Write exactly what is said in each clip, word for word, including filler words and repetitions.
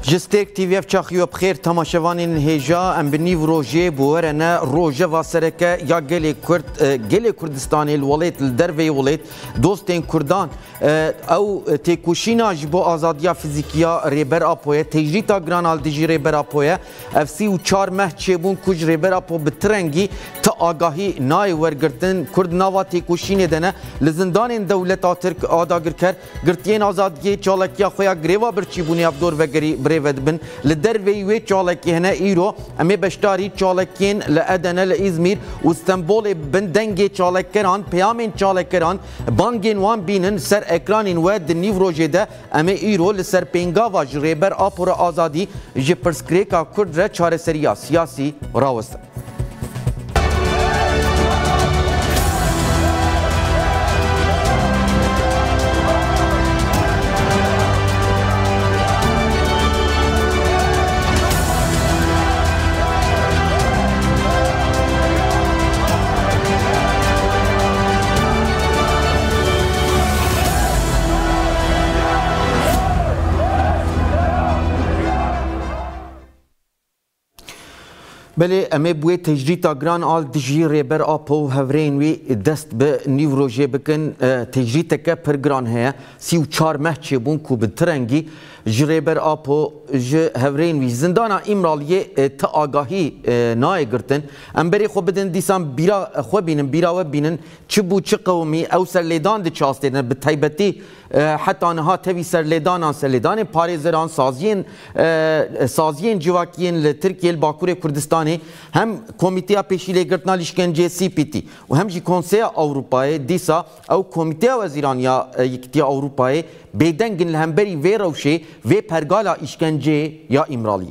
جستيك تي في اف چاخيو بخير تماشاوانين هيجا ام بنيف روجي بورنا روجا واسركه يا جلي كرد جلي كردستاني الوليت الدربي وليت دوستين كردان او تيكوشينا جبو ازاديا فيزيكيا ريبر ابويا تجريتا جرانال ديجي ريبر ابويا اف سي و چار مه چيبون كوج ريبر ابو بترنگي تا آگاهی نای ورگرتن کرد نوا تیکوشین دنه لزندان دولت ترک آداگر کر گرتین آزادگی چالکیا خویا گریوا برچی بونی ابدور وگری بریود بن لدر وی چالکی هنه ایرو امی بشتاری چالکین لادنه لازمیر و استنبول بندنگی چالکران پیامین چالکران بانگین وان بینن سر اکرانین و دنیو روجه ده امی ایرو لسر پینگا و جریبر آپور آزادی جی پرسکریکا کرد را چاره سریا سیاسی راوست. بله امی بوی تجریتا گران آل دجی ریبر آپو هفرین وی دست به نیوروژه بکن تجریتا که پر گران هیا سی و چار مه چه بون کو بترنگی جریبر آپو ج هفرین وی زندانا امرالیه تا آگاهی نای گرتن ام بری خو بدن دیسان بیرا خو بینن بیرا و بینن چه بو چه قومی او سرلیدان دی چاستیدن به تایبتی حتی آنها تاوی سرلیدان سرلیدان پاریزران سازین سازین جواکیین لترکیه باکور کردستانی هم کمیته پیشیله گرتنا لیشکنجه سی پی تی و هم جی کنسیه اوروپای دیسا او کمیته وزیران یا یکتی اوروپای بیدنگن لهمبری وی روشه وی پرگالا اشکنجه یا امرالیه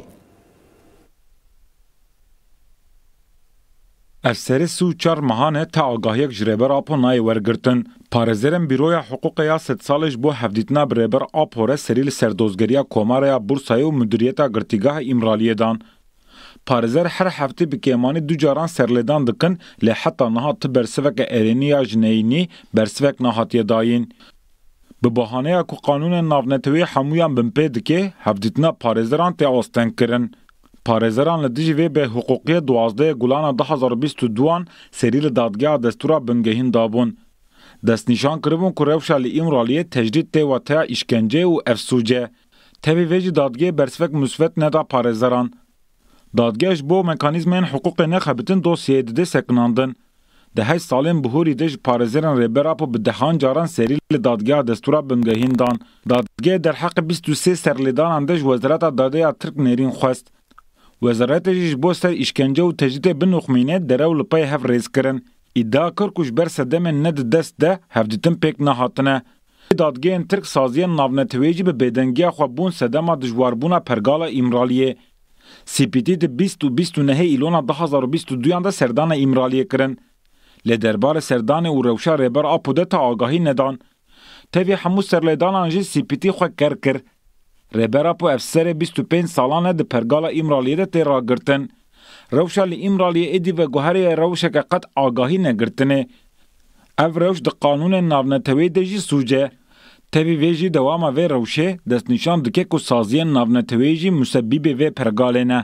افسر سو چار مهانه تا آگاهیک جریبر آپو نای ورگرتن پارزرم بیروی حقوق یا ست سالش بو هفدیتنا بریبر آپوره سریل سردوزگریا کوماریا بورسای و مدیریتا گرتیگاه امرالیه دان پارزر هر هفته بکیمانی دو جاران سرلیدان دکن لی حتی نهات برسوک ارینیا جنینی برسوک نهاتی داین به بحانه اکو قانون ناونتوی حمویان بمپی دکه هفدیتنا پارزران تی آستن کرن پارێزەران لە دژی vê bêhuquqiyê duwazdeyê gulana du hezar û bîst û duan serî li dadgeha destûra bingehîn dabûn. Destnîşan kiribûn ku rewşa li îmraliyê tecdîd tê wateya îşkencê û efsûce. Tevî vê jî dadgehê bersivek musvet neda parêzeran. Dadgeh ji bo mekanîzmên hiqûqê nexebitin dosyeyê dide sekinandin. Di heyş salên bihûrî de ji parêzerên rêberapo bi dehan caran serî li dadgeha destûra bingehîn dan. Dadgehê derheqê bîst û sê serlêdanan de ji Wezareta Dadeya Tirk nêrîn xwest. وزارت جیش بو سر اشکنجه و تجدید بنوخمینه درو لپای هف ریز کرن. ادعا کر کش بر سدم ند دست ده هفدیتن پیک نهاتنه. دادگین ترک سازین ناونتویجی به بدنگی خوابون سدما دجواربونا پرگالا امرالیه. سی پی تی ده بیست و بیست و نه ایلونا ده هزار و بیست و دویان ده سردان امرالیه کرن. لدربار سردان و روشا ریبر آپو ده تا آگاهی ندان. تاوی همو سرلیدان آنجی سی پی تی خواه کر کر. رهبر اپو افسر بیست و پنج سالانه ده پرگالا امرالیه ده تیرا گرتن. روشا لی امرالیه ایدی و گوهری روشا که قد آگاهی نگرتنه. او روش ده قانون ناونتوی ده جی سوجه. تاوی ویجی دواما وی روشه دست نشان دکه که سازین ناونتوی جی مسبب وی پرگاله نه.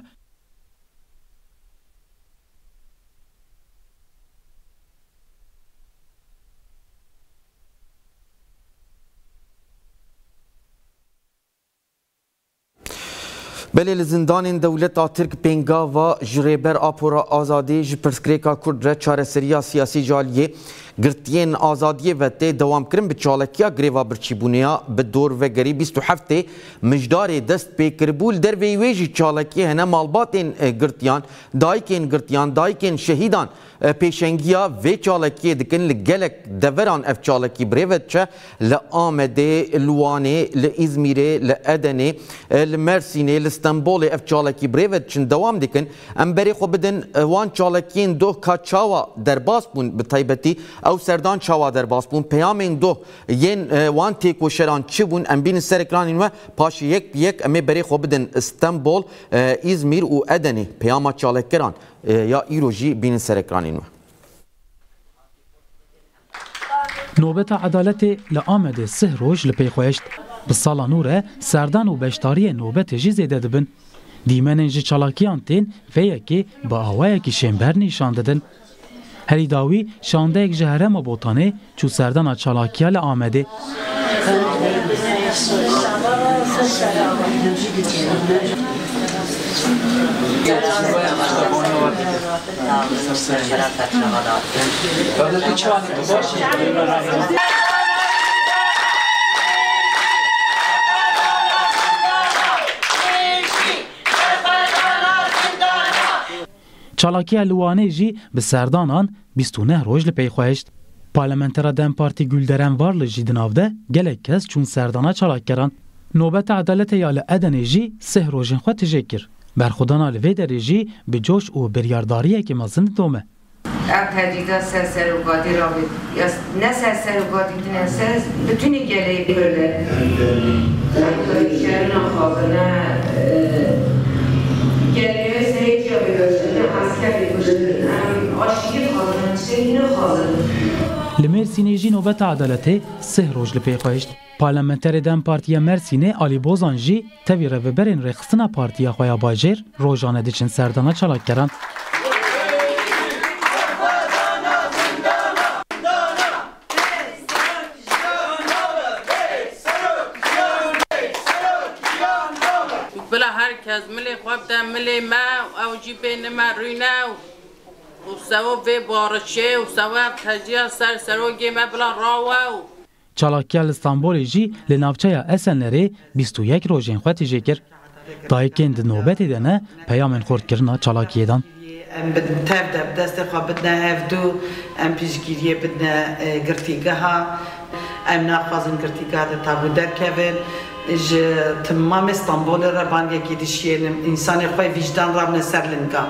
بله لزندان دولت ترک پنگا و جریبر آپورا آزادی جپرسکریکا کرد را چاره سریا سیاسی جالیه گرتین آزادی و تی دوام کرن به چالکیا گریوا برچیبونیا به دور و گری بیست و هفت مجدار دست پی کربول در ویویجی چالکی هنه مالباتین گرتیان دایکین گرتیان دایکین شهیدان پیشنگیا و چالکی دکن لگلک دوران اف چالکی بریوت چه لآمده لوانه لإزمیره لأدنه لمرسینه لستنبول اف چالکی بریوت چن دوام دکن ام بری خو بدن وان چالکین دو کاچاوا در باس بون به طیبتی او سردان چاوا در باس بون پیامین دو ین وان تیک و شران چی بون ام بین سر اکرانین و پاش یک یک امی بری خو بدن استنبول ازمیر و ادنه پیاما چالکران یا ایروجی بین سر اکرانین و نوبت عدالت لآمد سه روش لپیخوشت بسالا نوره سردان و بشتاری نوبت جی زیده دبن دیمنن جی چالاکیان تین ویکی با آوائه کی شنبر نیشان ددن هری داوی شانده یک جهرم بوتانه چو سردان چالاکیا لآمده چالاکیا لوانه جی به سردانان بیست و نه روز لپیخوشت. پارلمانترا دم پارتی گلدرن وارل جی دناوده گلک کس چون سردانا چالاکران. نوبت عدالت یال ادن جی سه روزن خود تجکر. برخودانا لوی در جی به جوش و بریارداریه که مازند دومه. اب تجدید سر سر و قادی را بید یا نه سر سر و قادی تنه سر بتونی گله برده. شهرنا خوابنه گله سری جا بیرده نه عسکری بوده نه آشیه خوابنه چه خوابنه. لمرسینه جی نوبت عدالت سه روز لپیخوشت. پارلمانتر دم پارتیا مرسینه آلی بوزان جی تاوی روبرین رخصنا پارتیا خویا باجر روزانه دیچن سردانا چالاک کرن. بلا هرکس ملی خواب دم ملی ما او جی بین ما روینه و سوا وی بارشه و سوا تجیه سر سروگی ما بلا راوه چالاکیا استانبول جی لناوچه اسنری بیست و یک روزین خود تجکر. دایکند نوبت دنه پیامن خورد کرنا چالاکیه دان. ام بدن تابدا بدست خواب بدنا هفدو ام پیشگیریه بدنا گرتیگه ها ام ناخوازن گرتیگه ها تابو درکبن ج تمام استانبول را بانگه کی دشیلم انسان خوی وجدان را نسر لنگا.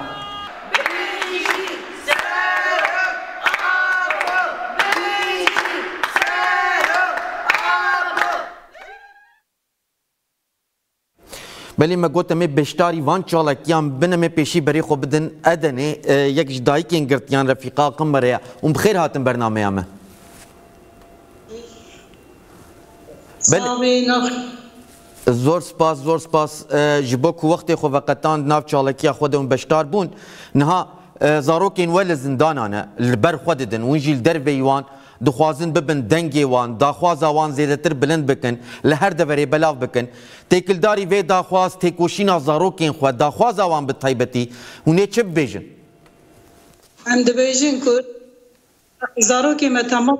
بلی ما گوتم بشتاری وان چالاکیان بنم پیشی بری خو بدن ادنه یک جدایی که انگرتیان رفیقا قمره ام بخیر هاتن برنامه همه بلی زور سپاس زور سپاس جبو کو وقت خو وقتان ناف چالاکیا خود ام بشتار بون نها زاروکین ول زندانانه البر خود دن ونجیل در ویوان دخوازن ببن دنگی وان داخواز وان زیادتر بلند بکن لهر دوری بلاو بکن تیکلداری وی داخواز تیکوشینا زاروکین خود داخواز وان بطیبتی ونه چه بیجن؟ هم دبیجن کن زاروکی ما تمام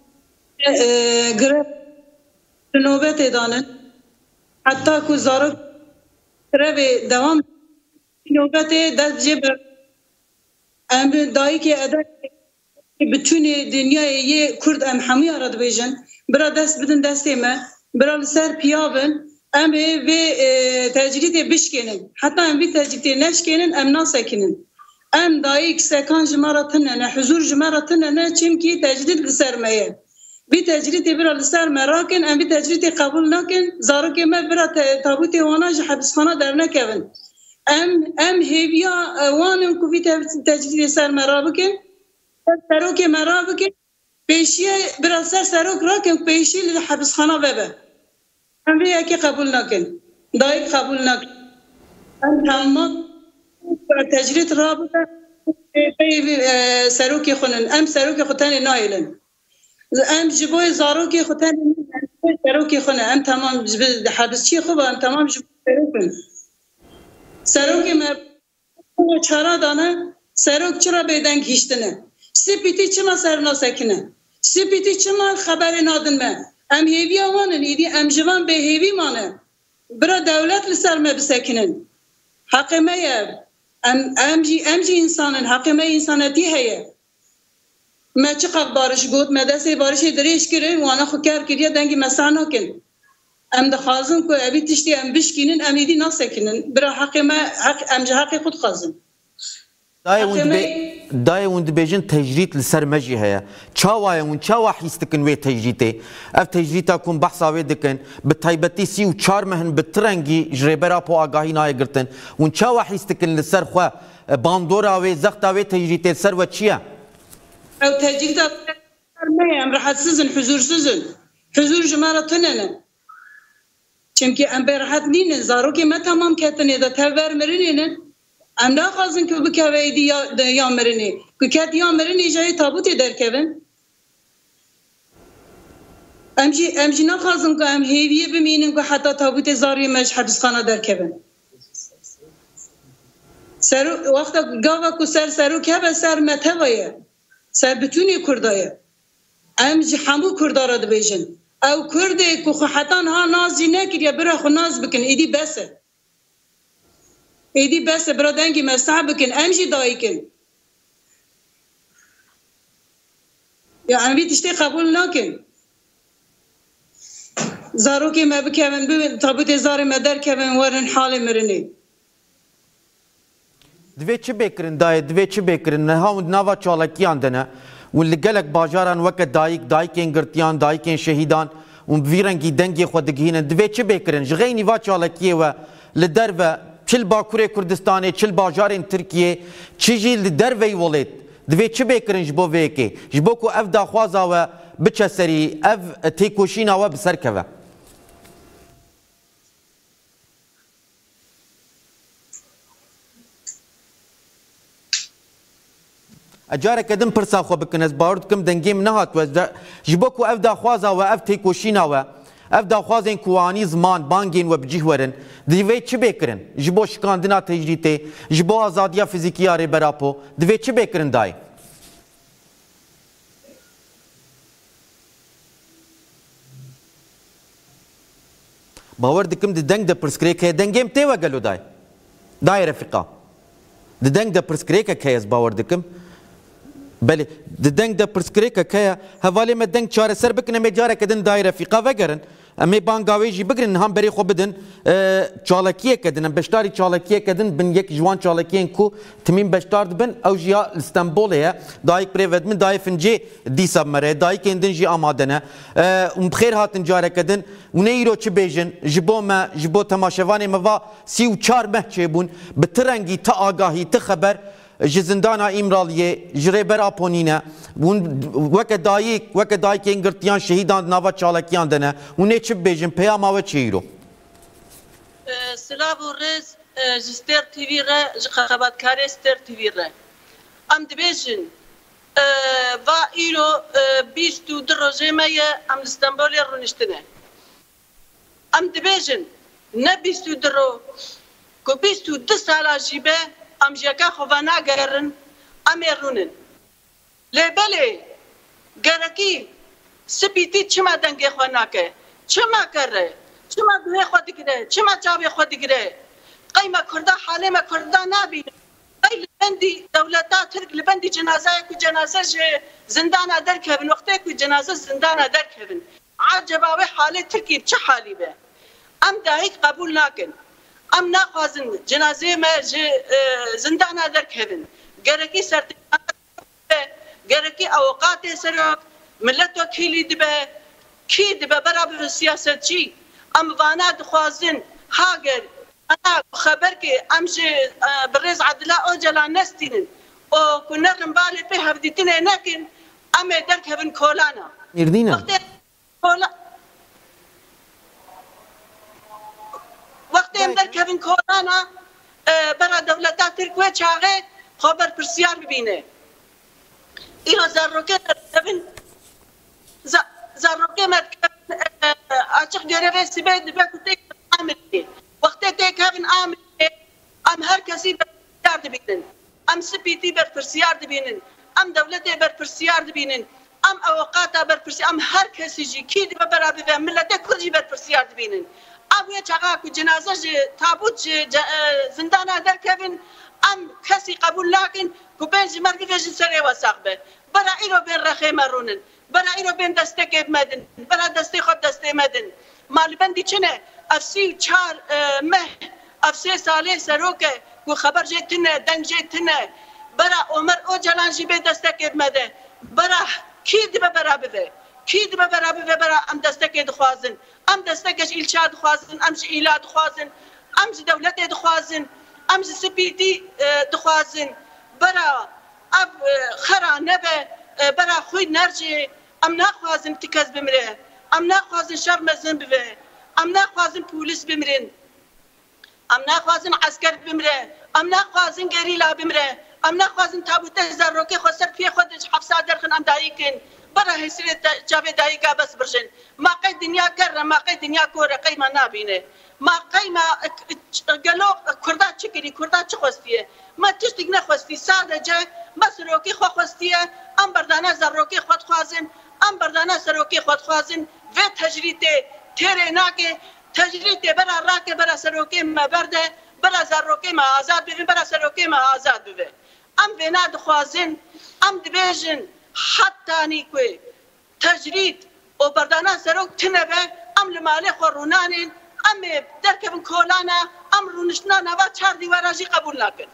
گرب نوبت دانن حتی که زاروک گرب دوام نوبت دست جب هم دایی که ادک بتونی دنیای یه کرد ام همی آراد بیجن برا دست بدن دستی ما برا لسر پیابن ام به تجریده بشکنن حتی ام به تجریده نشکنن ام ناسکنن ام دایی سکان جمارتنن حضور جمارتنن چیم کی تجرید لسر مایه به تجریده برا لسر مراکن ام به تجریده قبول نکن زارو که ما برا تابوت واناج حبسخانه در نکون ام ام هیویا وانم که به تجریده سر مرابکن سروک مرا بکن پیشی براسر سروک را کن پیشی لحبس خانه ببه هم بیا که قبول نکن دایک قبول نکن هم تمام تجریت را بده سروک خونن ام سروک خودتن نایلن ام جبوی زاروک خودتن سروک خونه ام تمام حبس چی خوبه ام تمام جبوی سروکن سروک مرا چرا دانه سروک چرا بیدنگ هیشتنه سپیتی چما سر ناسکنه سپیتی چما خبر نادن ما ام هیوی آوانن ایدی ام جوان به هیوی مانه برا دولت لسر ما بسکنن حق ما ام ام جی ام جی انسانن حق ما انسانتی هیه ما چقدر بارش گود ما دست بارش دریش کرد وانا خو کار کردیا دنگی مسانا کن ام دخوازن کو ابی تشتی ام بشکینن ام ایدی ناسکنن برا حق ما حق ام جه حق خود خازن دای وند بیجن تجرید لسر مجی هیا چاوای اون چاوا حیستکن وی تجریته اف تجریتا کن بحثا وی دکن به تایبتی سی و چار مهن به ترنگی جریبرا پو آگاهی نای گرتن اون چاوا حیستکن لسر خوا باندورا وی زختا وی تجریته سر و چیه؟ او تجریتا نه ام راحت سزن حضور سزن حضور جماعه تنن چونکی ام راحت نین زارو که ما تمام کتنه ده تبر مرینن ام ناخذن که بکوی دی یا مرینه که کت یا مرینه جای تابوت درکبن امجی امجی ناخذن که ام هیویه بمینن که حتی تابوت زاری مج حبسخانه درکبن سر وقتا گاوا کو سر سرو که به سر متوایه سر بتونی کردایه امجی همو کردارا دبیجن او کرده که خو حتی ها نازی نکریه برا خو ناز بکن ایدی بسه ایدی بسه برا دنگی مسح بکن امجی دایی کن یعنی بی تشتی قبول نکن زارو که ما بکمن ببین تابوت زار مدر کمن ورن حال مرنی دوی چی بکرن دای دوی چی بکرن نه هم نوا چالکیان دنه واللي قالك باجاران وقت دايك دايكين قرتيان دايكين شهيدان ومبيرنجي دنجي خودگهين دوی چی بکرن جغيني وا چالکیه و لدرو چل باکوره کردستانه چل باجارین ترکیه چیجی لدروی ولید دوی چی بکرن جبو ویکی جبو کو اف داخوازا و بچه سری اف تیکوشینا و بسرکوه اجاره کدم پرسا خو بکن از باورد کم دنگیم نهات و جبو کو اف داخوازا و اف تیکوشینا و اف داخوازین کوانی زمان بانگین و بجیه ورن دوی چی بکرن جبو شکاندنا تجریته جبو آزادیا فیزیکی آره براپو دوی چی بکرن دای باور دکم د دنگ د پرسکریک دنگیم تی وگلو دای دای رفقا د دنگ د پرسکریک کی از باور دکم بله د دنگ د پرسکریک کی حواله مه دنگ چاره سر بکنه مه جاره کدن دای رفقا وگرن امی بانگاوی جی بگرن هم بری خو بدن چالکیه کدن بشتاری چالکیه کدن بن یک جوان چالکیه کو تمیم بشتار بن او جیا استانبوله دایک پریوت من دای فنجی دیسا مره دای کندن جی آمادنه ام بخیر هاتن جاره کدن و نیرو چه بیجن جبو ما جبو تماشوانی موا سی و چار مهچه بون بترنگی تا آگاهی تا خبر جزندانا امرالیه جریبر آپونینه وقت دایک وقت دایک انگرتیان شهیدان نوا چالکیان دنه و نه چه بیجن پیاما و چه ایرو سلام و رز جستر تیوی را جخابات کاری ستر تیوی را ام دبیجن و ایرو بیست و در روزه مایه ام استانبولی رونشتنه ام دبیجن نه بیست و در رو که بیست و دو سالا جیبه ام جاکا خوانا گرن ام رونن لبله گرکی سپیتی چما دنگه خوانا که چما کره چما دوه خود گره چما جاوی خود گره قیمه کرده حاله ما کرده نبینه ای لبندی دولتا ترک لبندی جنازه کو جنازه زندان در کبن وقتی کو جنازه زندان در کبن عجبا و حاله ترکی چه حالی به ام دایک قبول نکن ام نخوازن جنازه ما زندان در کبن گرکی سرت گرکی اوقات سرک ملت وکیلی دبه کی دبه برابر سیاست چی ام وانا دخوازن هاگر انا خبر که ام جه برز عدلا او جلان نستینن او کنرم بالی په هفدیتنه نکن ام در کبن کولانا اردینا وقتی ام در کبن کولانا برا دولتا ترکوه چاقه خبر پرسیار ببینه اینا زاروکه کبن زاروکه مرد کبن açık görevi sibeydi ve kutek ameli. Vakti tek kevin ameli. Am herkesi bersiyardı binin. Am spiti bersiyardı binin. Am devlete bersiyardı binin. Am avukata bersiyardı. Am herkesi ji kidi ve beraber ve millete kurji bersiyardı binin. Am ya çağa ku cenaze tabut zindana der kevin. Am kesi kabul lakin ku benji mergi ve sere wasakbe. Bara ilo ben rahe marunin. برا ایرو بین دسته کب مدن برا دسته خود دسته مدن مالی بندی چنه افسی چار مه افسی ساله سروکه و خبر جه تنه دنگ جه تنه برا عمر او جلان جی به دسته کب مده برا کی دی به برا بده کی دی به برا بده برا ام دسته کد خوازن ام دسته کش ایلچاد خوازن ام جی ایلاد خوازن ام جی دولت خوازن ام جی سپیدی خوازن برا اب خرا نبه برا خوی نرجه ام ناخوازن تکز بمره ام ناخوازن شر مزن ببه ام ناخوازن پولیس بمرن ام ناخوازن عسكر بمره ام ناخوازن گریلا بمره ام ناخوازن تابوت زروکی خسر پی خودش حبسا درخن ام دایکن برا هسری جاوی دایکا بس برشن ما قی دنیا کر ما قی دنیا کوره قی ما نابینه ما قی ما قالو کردا چکری کردا چه خوستیه ما تشتیگ نخواستی سادجه بس روکی خو خوستیه ام بردانه زروکی خود خوازن ام بردانه سروکی خود خوازن و تجریده تیره ناکه تجریده برا راکه برا سروکی ما برده برا زروکی ما آزاد ببین برا سروکی ما آزاد ببین ام وینا دخوازن ام دبیجن حتی نیکوی تجرید و بردانه سروک تنبه ام لمالی خورونانین ام درکبن کولانا ام رونشنا نوا چار دیواراجی قبول نکن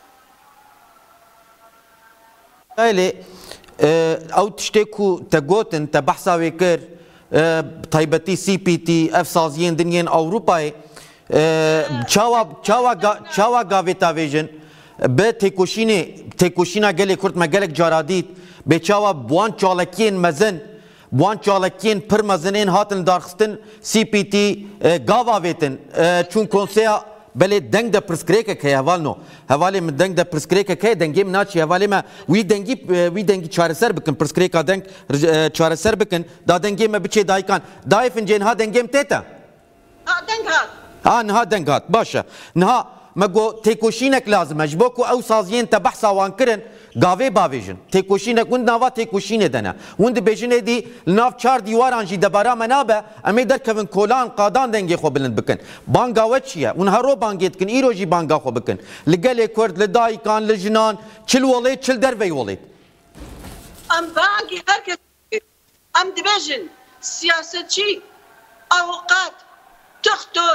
خیلی او تشتكو تقوتن تبحثا ويكر طيبتي سي بي تي اف سازيين دنيين اوروباي تشاوا تشاوا تشاوا غافيتا فيجن بتيكوشيني تيكوشينا قالي كرت ما قالك جاراديت بتشاوا بوان تشالكين مزن بوان تشالكين پر مزنين هاتن دارخستن سي بي تي غافا فيتن چون كونسيا بله دنگ ده پرسکریکه که هوالنو هوالی من دنگ ده پرسکریکه که دنگی من ناچی هوالی ما وی دنگی وی دنگی چهار سر بکن پرسکریکا دنگ چهار سر بکن دا دنگی ما بچه دایکان دای فنجین ها دنگی متیتا ها دنگ هات ها نها دنگ هات باشه نها مگو تیکوشینک لازمه جبوکو او سازیین تا بحثا وان کرن گاوی باویجن تیکوشینک وند ناوا تیکوشینه دنه وند بیجنه دی ناف چار دیواران جی دبارا منابه امی در کفن کولان قادان دنگی خو بلند بکن بانگا وچیه اون هرو بانگیت کن ایرو جی بانگا خو بکن لگل کرد لدایکان لجنان چل ولید چل دروی ولید ام بانگی هرکس ام دبیجن سیاستچی اوقات دکتر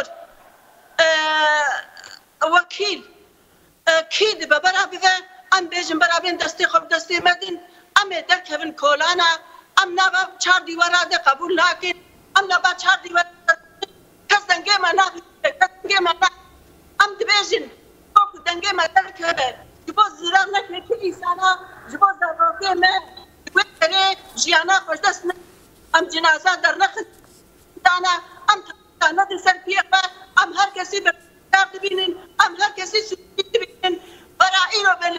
وکیل کید ببرا بده ام بیجن برابین دستی خوب دستی مدین ام در کفن کولانا ام نبا چار دیوارا ده قبول نکن ام نبا چار دیوارا کس دنگه ما نبی کس دنگه ما نبی ام دبیجن خوب دنگه ما در که جبو زیران نکنه که ایسانا جبو زروکه من جبو تره جیانا خوش دست نه ام جنازه در نخد دانا ام تانه دی سر پیقه ام هر کسی به کار بینین ام هر کسی سویت بینین برای رو بین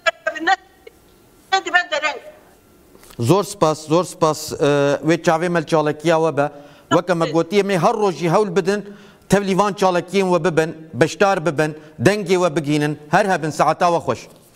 زور سپاس زور سپاس و چاوی مل چالکیا و با وکم گوتی می هر روزی هول بدن تبلیوان چالکیم و ببن بشتار ببن دنگی و بگینن هر هبن ساعتا و خوش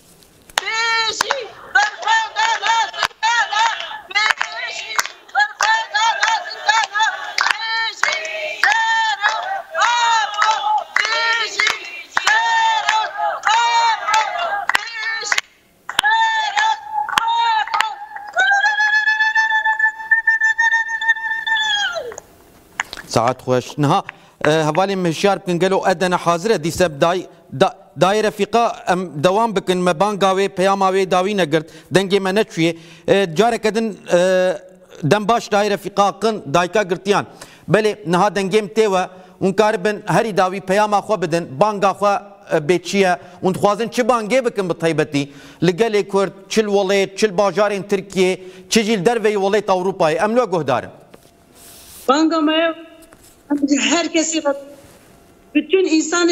ساعات خوش نها هوالي مشار بكن قالوا ادنا حاضره دي سب داي داي رفيقه دوام بكن ما بانغاوي بياماوي داوي نقرت دنجي ما نتشوي جارك ادن دم باش داي رفيقه قن دايكا قرتيان بلي نها دنجيم تيوا ونكاربن هري داوي بياما خو بدن بانغا خو بيتشيا ونخوازن چه بانگه بكن بطيبتي لقالي كورد چل وليت چل باجارين تركيا چجيل دروي وليت اوروباي املو قهدارن بانغا ما her kesi bütün insan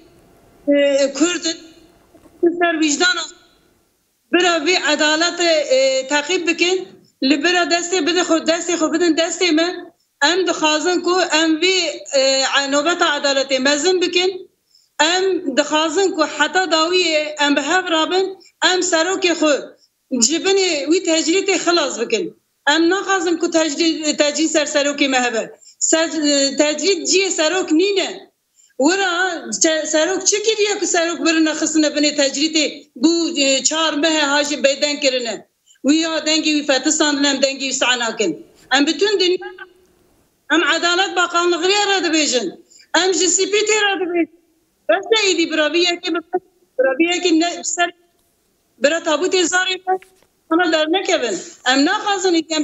Kürt ser vicdan bira bir adalet takip bikin li bira deste bide xud deste xud bidin deste me em dixazin ku em vi nobeta adaleti mezin bikin em dixazin ku heta dawiye em bi hev rabin em serokê xwe cibinê wî tecrîtê xilas bikin em naxazin ku tecrît ser serokê me hebe تجريد جي ساروك نينا ورا ساروك چكريا كو ساروك برنا خصنا بني تجريدي بو چار مه هاجي بيدن كرنا ويا دنگي وفتسان لم دنگي سعناكن ام بتون دنيا ام عدالت باقان غير هذا بيجن ام جي سي بي تي هذا بيجن بس ايدي برابيه كي برابيه كي سر برا تابوت زاري انا درنا كبن ام ناخذن كم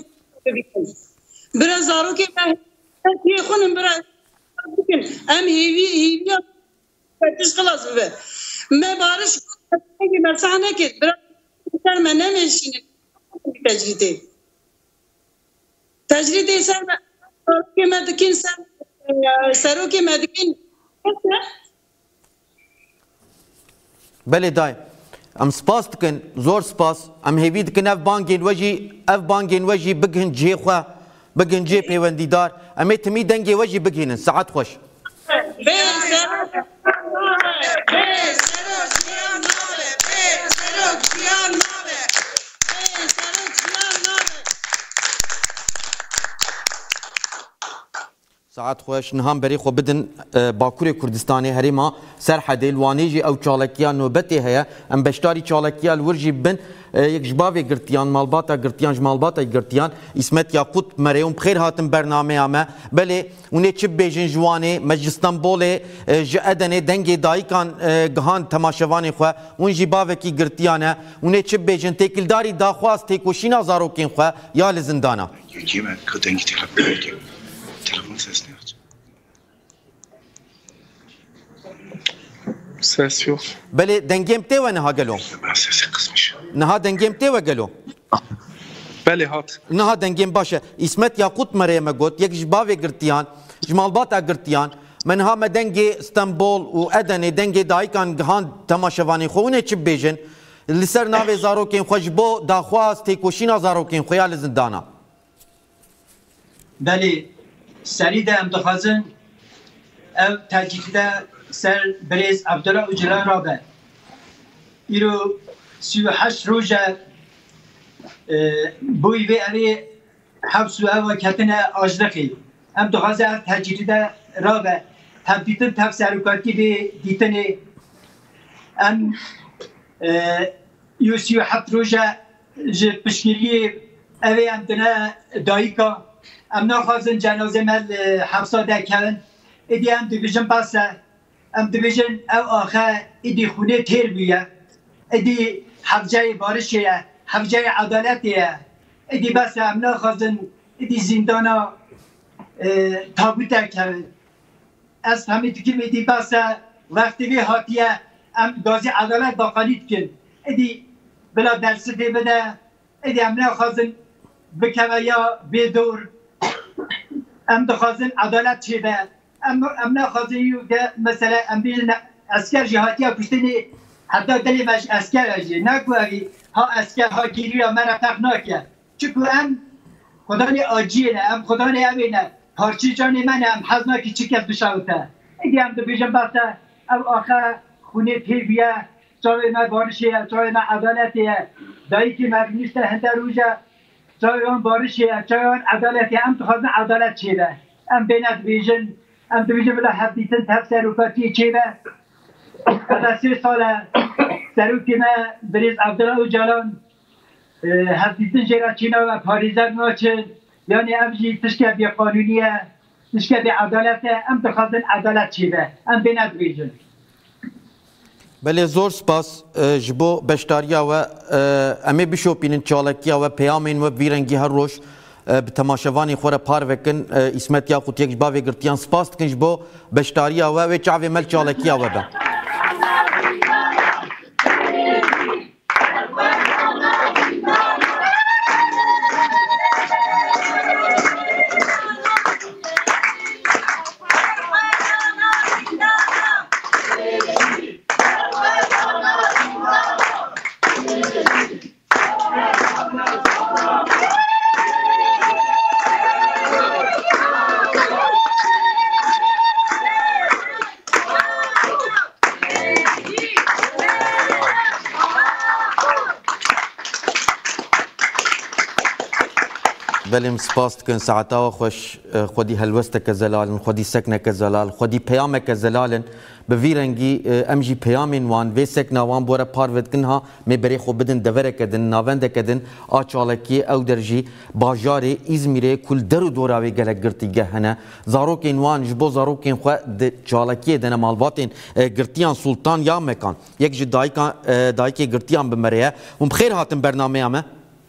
برا زاروك يخونن برا ام هيفي هيفي فتش خلاص به ما بعرفش ما صحنا كده برا ما نمشي تجريدي تجريدي سر كما دكين سر سرو كما دكين بله دای ام سپاس دکن زور سپاس ام هیوی دکن اف بانگین وجی اف بانگین وجی بگهن جی خوا بگهن جی پیوندیدار امی تمی دنگی وجی بگهنن ساعت خوش ساعت خوش نهام بری خو بدن باکوری کردستانی هریما سرحدی الوانیجی او چالکیا نوبتی هیا ام بشتاری چالکیا الورجی بن یک جباوی گرتیان مالباتا گرتیان جمالباتا گرتیان اسمت یاقوت مریوم بخیر هاتم برنامه اما بله اونه چه بیجن جوانه مجلستان بوله جادنه دنگی دایکان گهان تماشوانی خو اون جباوی کی گرتیانه اونه چه بیجن تکلداری داخواست تکوشینا زاروکین خو یا لزندانا یکیمه که دنگی تلفن تلفن ses ne aç? Ses yok. بله دنگیم تیوه نها گلو Ben sesi kısmış. نها دنگیم تیوه گلو بله هات نها دنگیم باشه اسمت یاقوت مریم گوت یک جباوی گرتیان جمالباتا گرتیان منها ما دنگی استنبول و ادنی دنگی دایکان گهان تماشوانی خونه چی بیجن لسر ناوی زاروکین خوش بو داخواست تیکوشینا زاروکین خویال زندانا بله سری ده ام دخوازن او تاجیک ده سر بریز عبدالله اجلان را به ایرو سی و هشت روژه بوی وی اوی حبس و او کتن آجدقی ام دخوازن تاجیک ده را به هم دیتن تف سروکاتی به دیتن ام ایرو سی و هفت روژه جه پشگیری اوی ام دنه داییکا ام نخوازن جنازه مل حبسا دکن ایدی ام دیویژن باسه ام دیویژن او آخه ایدی خونه تیر بیه ایدی حفجه بارشیه حفجه عدالتیه ایدی باسه ام نخوازن ایدی زندانا تابوت دکن از همین تکیم ایدی باسه وقتی وی هاتیه ام گازی عدالت باقالیت کن ایدی بلا درسی دی بده ایدی ام نخوازن بکوه یا بدور ام دخوازن عدالت چی به ام ام نخوازن یو که مثلا ام بیل اسکر جهاتی ها کشتنی حتی دلی مش اسکر اجی نکوهی ها اسکر ها گیری ها مرا تق ناکه چکو ام خدا نی آجیه نه ام خدا نی امینه پارچی جانی من ام حزنا کی چی کس بشاوته اگه ام دو بیجم بسته ام آخر خونه پیر بیه چاوی ما بارشیه چاوی ما عدالتیه دایی که مبنیشته هنده روژه چایان بارشیه چایان عدالتی ام تخوازن عدالت چی به ام بینت ویژن ام تو ویژن بلا حبیتن تف سروکاتی چی به کتا سی ساله سروکی ما بریز عبدالله و جلان حبیتن جیرا چینا و پاریزر ناچن یعنی ام جی تشکه بی قانونیه تشکه بی عدالته ام تخوازن عدالت چی به ام بینت ویژن بله زور سپاس جبو بشتاریا و امی بشوپینن چالکیا و پیامین و ویرنگی هر روش به تماشاوانی خوره پار وکن اسمت یاقوت یک جباوی گرتیان سپاس دکن جبو بشتاریا و و چاوی مل چالکیا و به بلیم سپاس دکن ساعتا خوش خودی هلوستک زلالن خودی سکنک زلال خودی پیامک زلالن به ویرنگی امجی پیامین وان و سکنا وان بوره پارود کنها می بری خو بدن دوره کدن ناونده کدن آچالکی او درجی باجار ازمیره کل درو دوراوی گلک گرتیگه هنه زاروکین وان جبو زاروکین خو چالکی دن مالباتین گرتیان سلطان یا مکان یک جی دایکان دایکی گرتیان بمریه و بخیر هاتن برنامه همه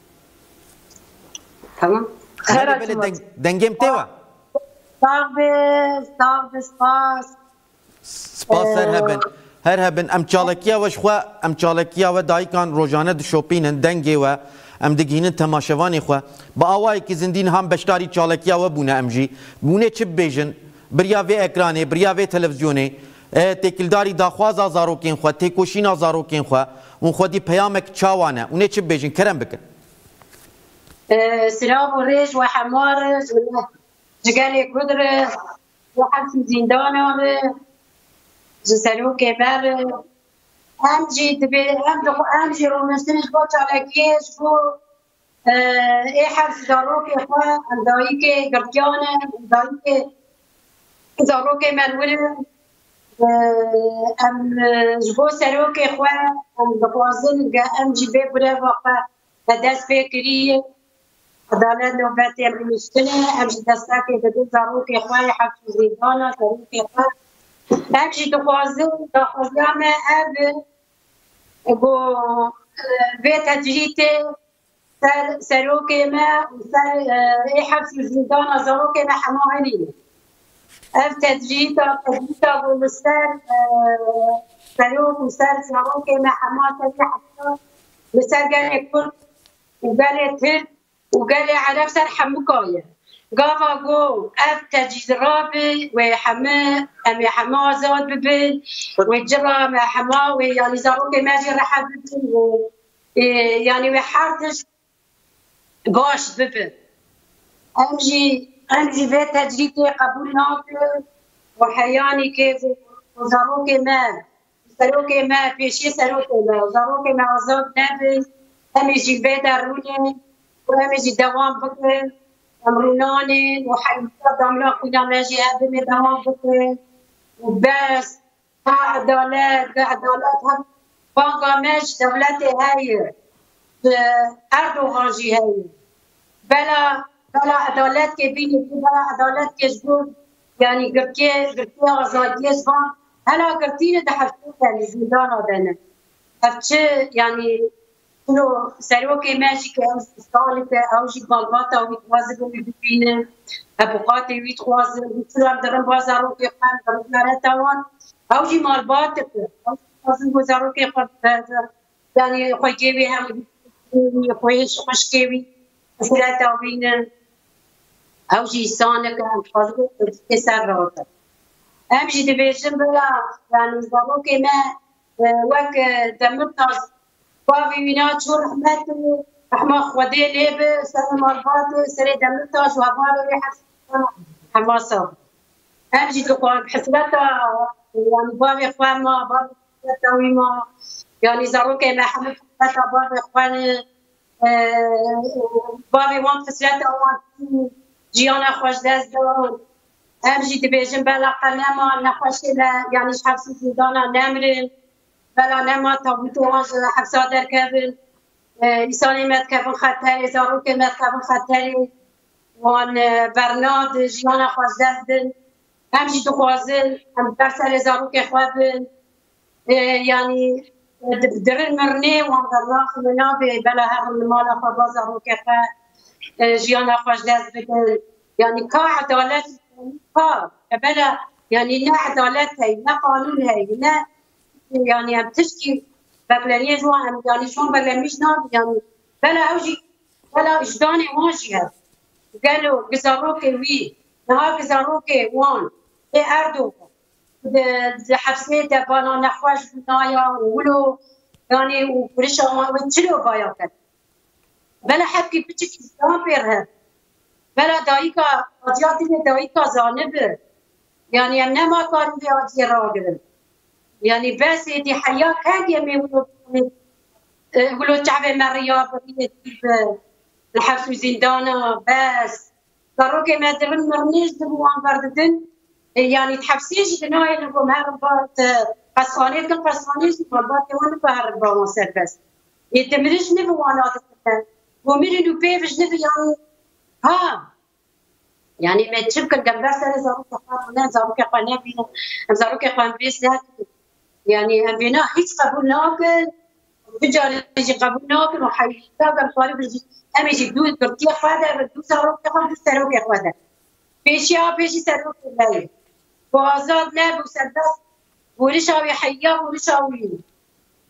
تمام خير دنگیم تیوا صاحب صاحب سپاس سپاس هر هبن هر هبن ام چالکیا و شخوا ام چالکیا و دایکان روزانه د شوپینن دنگی و ام دگینن تماشوانی خو با اوای کی زندین هم بشتاری چالکیا و بونه امجی بونه چ بیژن بریا و اکرانه بریا و تلویزیونه تکلداری داخوازا زاروکین خو تکوشینا زاروکین خو اون خودی پیامک چاوانه اون چ بیژن کرم بکن سلام و ریج و حمار جگالی کدر و حبس زندان جسلو کبر هم جی دبی هم دخو هم جی رو مستنش با چالکیش بو ای حبس داروک خوا اندایی که گرکیانه اندایی که داروک منوله ام جبو سلوک خوا ام دخوازن ام جی بی بره واقع دست فکریه عدالت نوبتی ام مشکله ام جی دسته که دو داروک خوا حبس زندانه داروک خوا ام جی دخوازن دخوازن ام گو به تدریج سر سروک ما سر حبس زندان زروک ما حماهنی اف تدریج تدریج گو سر سروک و سر زروک ما حماه تدریج مثل قال كل وقال تر وقال عرف سر حمكايه قافا جو اف تدریج رابي وحما ام حما زاد ببن وجرى مع حما ويعني زاروك ماجي راح ببن يعني وحارتش باش ببن امجي امجي في تجريتي قبول ناقل وحياني كيف زاروك ما زاروك ما بيشي زاروك ما زاروك ما زاد نبي امجي في دروني وامجي دوام بكن امروناني وحيوان ضمنا كنا ماجي هذا دوام بكن وبس عدالات عدالات هم باقامش دولتي هاي أردوغان جي هاي بلا بلا عدالات كبيرة بلا عدالات كجبور يعني قرتي قرتي غزاية زبان هلا قرتينا ده حفتوك يعني زندان هذانا هفتش يعني كله سروكي ماشي كأمس استالك أو جي بالباطة ويتوازن ويبينه أبوقاتي ويتوازن ويتوازن درن بازاروكي قام درن نارتوان أو جي مالباتك أو جي بازاروكي قام يعني خوي جيبي هم خويش خوش جيبي مثلا تاوين أو جي سانك هم خاطر كسر راته هم جي دبيشن بلا يعني زاروكي ما وك دمتاز بافي وينات شو رحمت رحمة خودي ليب سر مالبات سر دمتاز وهبالو ريحة حماسة هم جي تقول بحسبتها يعني بابي اخوان ما بابي تاوي ما يعني زاروكي ما حمل حسبتها بابي اخوان بابي وان فسرتها وان جيانا خوش دست دارون هم جي دبيجن بلا قنما نخوش يعني حبس زندانا نمرن بلا نما تابوتو وان حبسا در كابن إنساني مات كابن خطري زاروكي مات كابن خطري وان برناد جيانا خوش دست دن هم جي دخوازن هم برسل زاروكي خوابن يعني درن مرني وان دراخ منابي بلا هم المالا خوابا زاروكي خواب جيانا خوش دست بدن يعني كا عدالت كا بلا يعني لا عدالت هي لا قانون هي لا يعني هم تشكي بقلانية جوا يعني شلون بقلانيش ناب يعني بلا أوجي بلا إجداني واجهة قالوا قزاروكي وي نهار قزاروكي وان إيه أردو حبسية دبانا نخواش بنايا ولو يعني ورشا وتشلو بايا كده بلا حكي بتشكي إجدان بيرها بلا دايكا أدياتي دايكا زانبر يعني أنا ما كان لي أدي راجل يعني بس دي حياة كان يمي ولو ولو تعب مريا بريد الحبس وزندانة بس ضروكي ما درن مرنيش دبوان برددن يعني تحبسيش بناي لكم هربات قصانيت كن قصانيش مربات يوان بهربا وصل بس يتمرش نبوانات وميري نو بيفش نبي يعني ها يعني ما تشبك الجنبار سنة زاروك قانون زاروك قانون بينا زاروك قانون بيس يعني بينا هيك قبول ناكل بجال يجي قبول ناكل وحي تاجر طالب بيجي أم يجي دود برتيه خواده بدو زاروك قانون بيس زاروك خواده بيشيا بيشي زاروك لا بازاد لا بوسبس ورشاوي حيا ورشاوي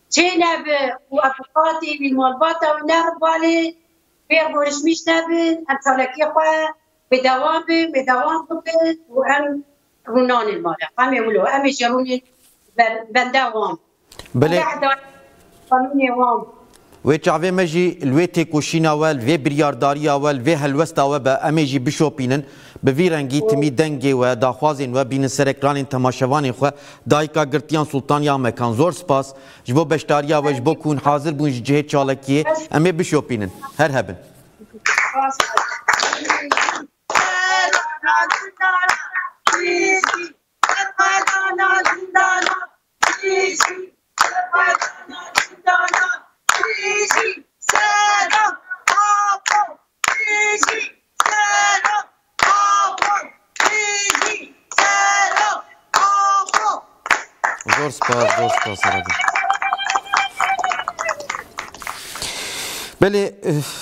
چه نبه و افقاتی بی مالباتا و نربالی بیر برشمیش نبه هم سالکی خواه به دوام به به دوام بکن و هم رونان الماله هم یولو هم جرون بندوام بله قانونی وام وی چاوه مجی الوی تکوشین اول وی بریارداری اول وی هلوست اول به امیجی بشوپینن به وی رنگی تمی دنگی و داخوازین و بین سرکران تماشوانی خو دایکا گرتیان سلطانیا مکان زور سپاس جبو بشتاریا و جبو کون حاضر بون جهه چالکیه امی بشوپینن هر هبن زور سپاس زور سپاس رادی بله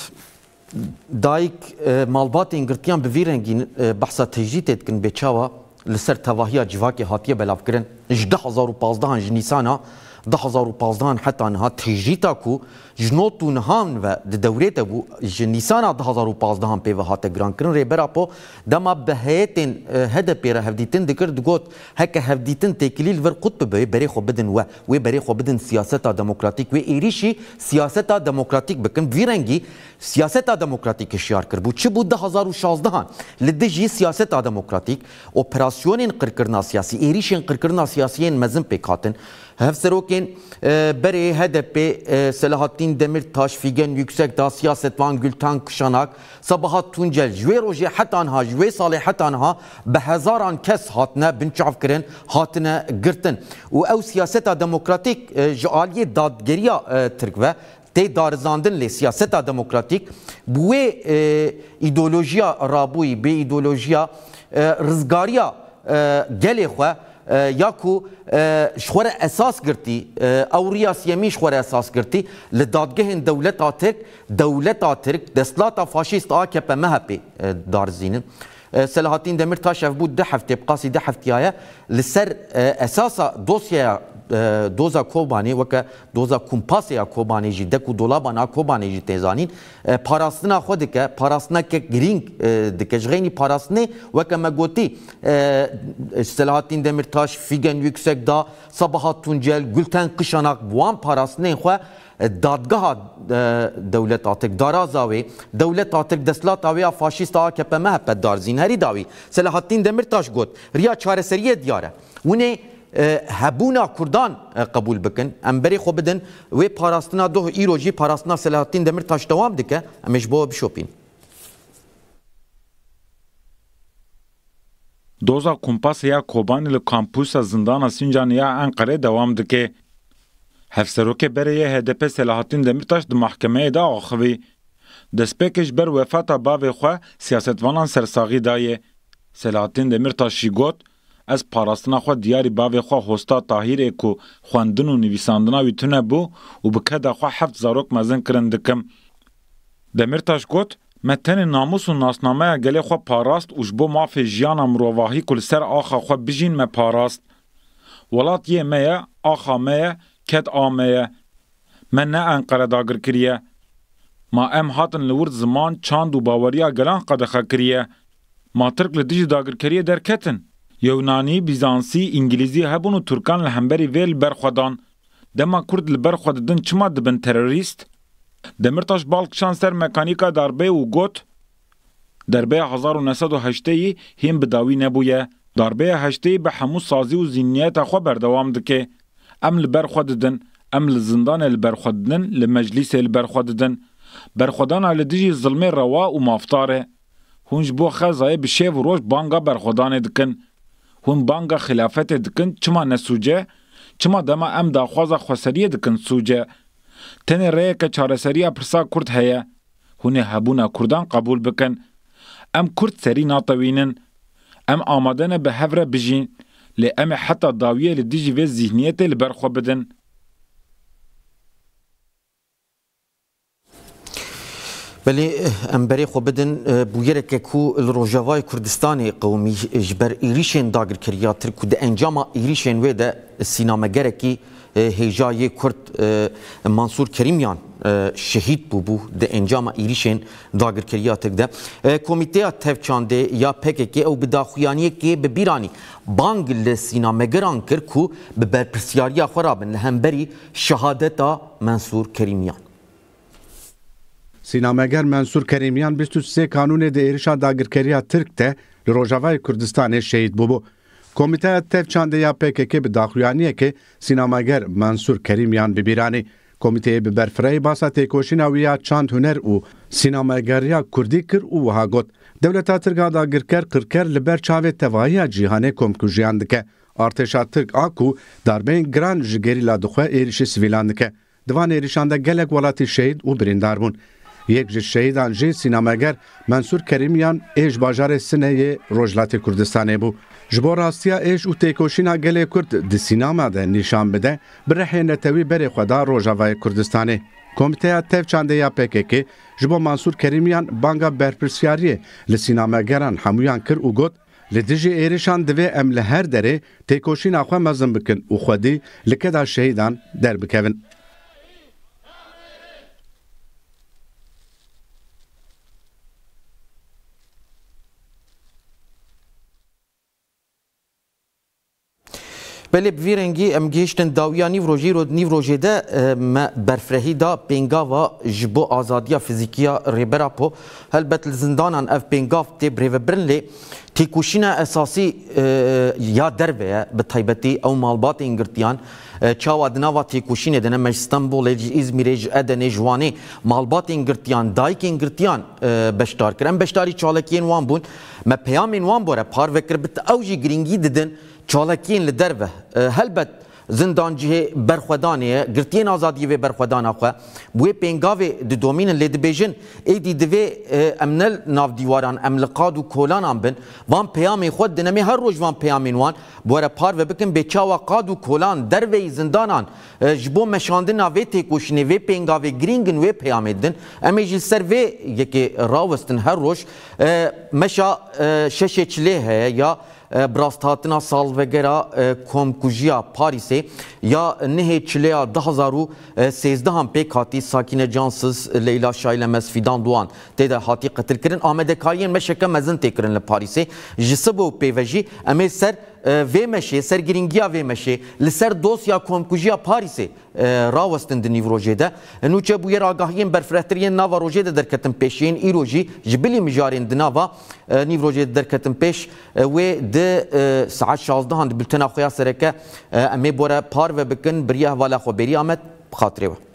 دایک مالبات انگرتیان به ویرنگین بحثا تجدید کن به چاوا لسر تواهی جواکی هاتیه بلاف کرن ده هزار و پانزده ج نیسانا ده هزار و پانزده حتی نها تجدیدا کو جنوتو نهان و دوره تبو ج نیسانا ده هزار و پانزده هم پیو هات گران کرن ری براپو دما بهیتن هده پیره هفدیتن دکر دگوت هک هفدیتن تکلیل ور قطب به بری خو بدن و و بری خو بدن سیاست دموکراتیک و ایریشی سیاست دموکراتیک بکن ویرنگی سیاست دموکراتیک شیار کربو چه بود ده هزار و شازده لدجی سیاست دموکراتیک اپراسیون قرکرنا سیاسی ایریشن قرکرنا سیاسیین مزن پیکاتن هفسروکین بری هدف سلاحالدین دمیرتاش فیگن yüksek da siyasetvan Gülten Kışanak Sabahat Tuncel jwe roje hatanha jwe salih hatanha be hezaran kes hatne binçav kirin hatine girtin u ew siyaseta demokratik ji aliyê dadgeriya Tirk ve tê darizandin lê siyaseta demokratik bu wê îdeolojiya rabûyî bê îdeolojiya rizgariya gelê xwe یا کو شخوره اساس گرتی او ریاسیمی شخوره اساس گرتی لدادگه دولت آترک دولت آترک دستلات فاشیست آکپ مهپی دارزینن سلاحالدین دمیرتاش اف بود ده هفته بقاسی ده هفتیه لسر اساسا دوسیا دوزا کوبانی وکه دوزا کمپاسیا کوبانی جی دکو دولابانا کوبانی جی تیزانین پاراستنا خود که پاراستنا که گرینگ دکه جغینی پاراستنه وکه مگوتی سلاحالدین دمیرتاش فیگن yüksek da Sabahat Tuncel Gülten Kışanak buan parastnê xwe dadgeha dewlet atik daraza wê dewlet atik destlata wê ya faşîst a K P M H P darzîn herî dawî Selahattin Demirtaş got riya çareseriyê diyar e hûnê hebûna Kurdan qebûl bikin em berê xwe bidin wê parastina doh îro jî parastina Selahattin Demirtaş dewam dike em ê ji bo bişopîn. Doza kumpasya Kobanî li kampusa zindana Sincanîya Enqerê dewam dike. Hevserokê berê H D P Selahattin Demirtaş di mahkemeyê de axivî. Destpêkê ji ber wefata bavê xwe siyasetvanan sersaxî daye. Selahattin Demirtaş jî got, ez parastina xwe diyarî bavê xwe Hosta Tahîrê ku xwendin û nivîsandina wî tune bû û bi keda xwe heft zarok mezin kirin dikim. Demirtaş got, me tenê namus û nasnameya gelê xwe parast û ji bo mafê jiyana mirovahî ku li ser axa xwe bijîn me parast. Welatiyê me ye, axa me ye, ket a me ye. Me ne Enqere dagir kiriye. Ma em hatin li wir ziman, çand û baweriya gelan qedexe kiriye. Ma Tirk li dijî dagirkeriyê derketin. Yewnanî, Bizansî, İngilîzî hebûn û Turkan li hemberî vê li ber xwe dan. Dema Kurd li ber xwe didin çima dibin terorîst? Demirtaş balkişan ser mekanîka darbê û got, derbeya hezar û neh sed û heşteyî hîn bi dawî nebûye. Darbeya heşteyî bi hemû sazî û zînniyeta xwe berdewam dike. Em li ber xwe didin, em li zindanê li ber xwe didin, li meclîsê li ber xwe didin. Berxwedana li dijî zilmê rewa û maftar e. Hûn ji bo xezayê bi şev û roj banga berxwedanê dikin. Hûn banga xilafetê dikin, çima nesûce? Çima dema em daxwaza xweseriyê dikin sûce? Tenê rêyeke çareseriya pirsa Kurd heye. Hûn ê hebûna Kurdan qebûl bikin. Em Kurd serî natewînin. Em amade ne bi hev re bijîn. Lê em ê heta dawiyê li dijî vê zihniyetê li ber xwe bidin. بله امبری خو بدن بویره که کو الروجاوای کردستان قومی جبر ایریشن داگر کریا ترکو ده انجام ایریشن و ده سینامگره کی هجای کرد منصور کریمیان شهید بو بو ده انجام ایریشن داگر کریا تک ده کمیته تفچانده یا پکه او بداخویانی که به بیرانی بانگ لسینامگران کر کو به برپرسیاریا خرابن همبری شهادتا منصور کریمیان. سینامگر منصور کریمیان بیست و سه کانون ده ایریشا داگرکریه ترک ده لروجاوای کردستان شهید بو. کمیته تفچانده یا پکه به داخویانیه که سینامگر منصور کریمیان ببیرانی. کمیته به برفرای باسا تیکوشین اویا چاند هنر او سینامگریا کردی کر او وها گوت. دولتا ترگا داگرکر کرکر لبر چاوه تواهی جیهانه کمکوژیان دکه. ارتشا ترک آکو داربین گران جگریلا دخواه ایریش سویلان دکه. دوان ایریشان ده گلک ولاتی شهید و بریندار بون. یک جه شهیدان جه سینامگر منصور کریمیان ایش باجار سنه روجلات کردستانه بو. جبو راستیا ایش و تیکوشینا گله کرد ده سیناما ده نشان بده برحی نتوی بری خدا روجاوای کردستانه. کمیته تفچانده یا پکه جبو منصور کریمیان بانگا برپرسیاریه لسینامگران همویان کر و گوت لدیجی ایریشان دوی امل هر دره تیکوشینا خواه مزن بکن و خودی لکدا شهیدان در بکوین. بله بویرنگی ام گیشتن داویا نیو روژی رو نیو روژی ده ما برفرهی دا پینگاوا جبو آزادیا فیزیکیا ریبرا پو هلبت لزندانان اف پینگاف تی بریو برنلی تیکوشینا اساسی یا دربه به طیبتی او مالبات انگرتیان چاوا دناوا تیکوشینه دنه مج استنبول ازمیر ادن جوانی مالبات انگرتیان دایک انگرتیان بشتار کرن بشتاری چالکین وان بون ما پیامین وان بوره پار وکر بت اوجی گرینگی ددن چالکین لدربه هلبت زندان جه برخودانه گرتین آزادی و برخودانه خو بوی پنگاوی د دومین لید بیژن ای دی دوی امنل ناو دیواران املقاد و کولان بن وان پیام خود دنمی هر روز وان پیامین وان بوره پار و بکن بچاوا قاد و کولان دروی زندانان جبو مشاندن و تکوشنی و پنگاوی گرینگن و پیام دن امی جل سر و یکی راوستن هر روز مشا شش چله یا براستاتنا سال وگرا کمکوژیا پاریسه یا نه چلیا ده هزار و سیزده هم پیک هاتی ساکین جانسز لیلا شایلمز فیدان دوان تیده هاتی قتل کرن آمده کارین مشکه مزن تکرن لپاریسه جسبو پیوژی امی سر و مشه سرگرینگیا و مشه لسر دوسیا کمکوژیا پاریسه راوستن دنی روژه ده نوچه بویر آگاهیم برفرهترین ناوا روژه ده درکتن پیشین ای روژی جبلی مجارین دناوا نیو روژه ده درکتن پیش و ده ساعت شازده هند بلتنا خویا سرکه امی بوره پار و بکن بریه والا خو بری آمد بخاطره و